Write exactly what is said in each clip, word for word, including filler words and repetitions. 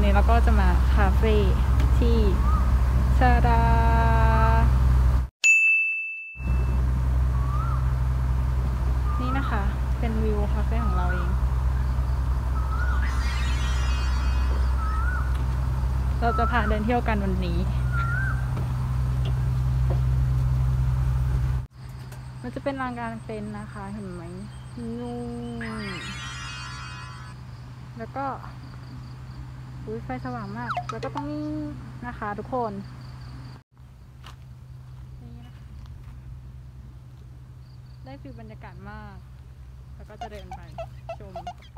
นี้เราก็จะมาคาเฟ่ที่ชาดานี่นะคะเป็นวิวคาเฟ่ของเราเองเราจะพาเดินเที่ยวกันวันนี้มันจะเป็นลานกลางเต็นท์นะคะเห็นไหมนู่นแล้วก็อุ้ยไฟสว่างมากแล้วก็ต้องนี่นะคะทุกคนนี่นะคะได้ฟิลบรรยากาศมากแล้วก็จะเดินไปชม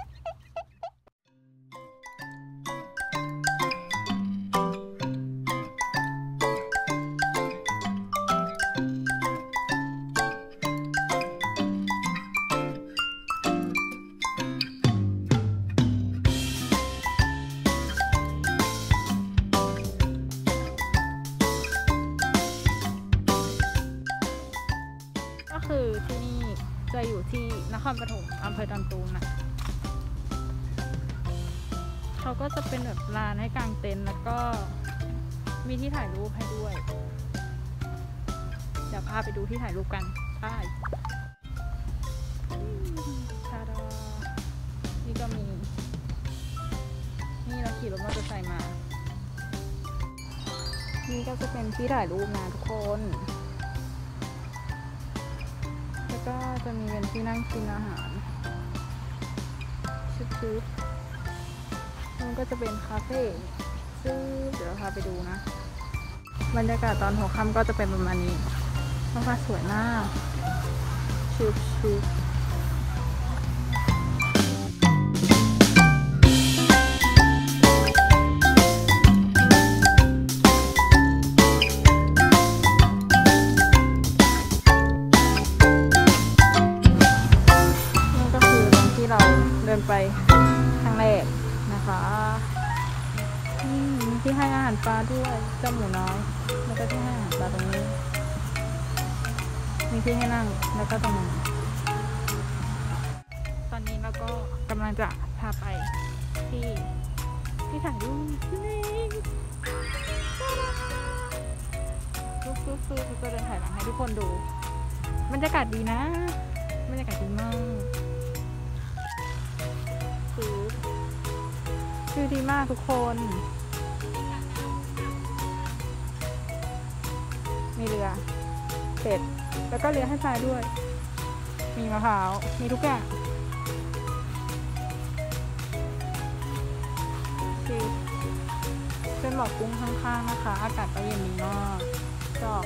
ก็คือที่นี่จะอยู่ที่นครปฐมอำเภอดอนตูมนะเขาก็จะเป็นแบบลานให้กางเต็นท์แล้วก็มีที่ถ่ายรูปให้ด้วยเดี๋ยวพาไปดูที่ถ่ายรูปกันใช่ชาดานี่ก็มีนี่เราขี่รถมอเตอร์ไซค์มานี่ก็จะเป็นที่ถ่ายรูปนะทุกคนแล้วก็จะมีเป็นที่นั่งกินอาหารชุดๆมันก็จะเป็นคาเฟ่ซึ่งเดี๋ยวเราพาไปดูนะบรรยากาศตอนหัวค่ำก็จะเป็นประมาณนี้ท้องฟ้าสวยมากชุดๆเดินไปทางแรกนะคะมีที่ให้อาหารปลาด้วยเจ้าหมูน้อยแล้วก็ที่ให้อาหารปลาตรงนี้มีที่ให้นั่งแล้วก็ตรงนี้ตอนนี้เราก็กำลังจะพาไปที่ที่ถ่ายรูปนี่สู้ๆๆจะเดินถ่ายหลังให้ทุกคนดูบรรยากาศดีนะบรรยากาศดีมากชื่อดีมากทุกคนมีเรือเป็ดแล้วก็เรือให้พายด้วยมีมะพร้าวมีทุกอย่างคือเป็นหมอกกุ้งข้างๆนะคะอากาศก็เย็นดีมากชอบ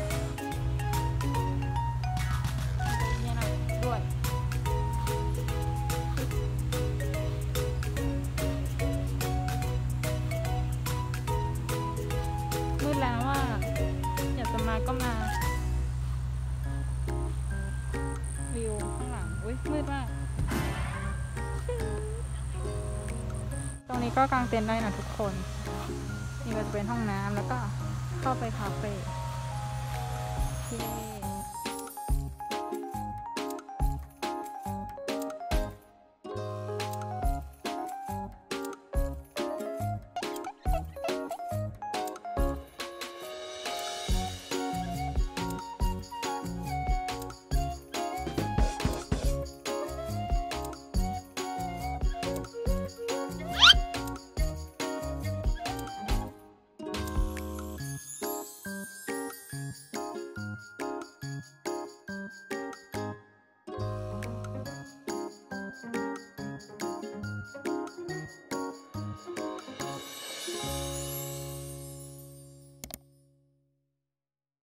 นี่นะด้วยมืดแล้วว่าอยากจะมาก็มาวิวข้างหลังอุ้ยมืดมากตรงนี้ก็กางเต็นท์ได้นะทุกคนนี่ก็จะเป็นห้องน้ำแล้วก็เข้าไปคาเฟ่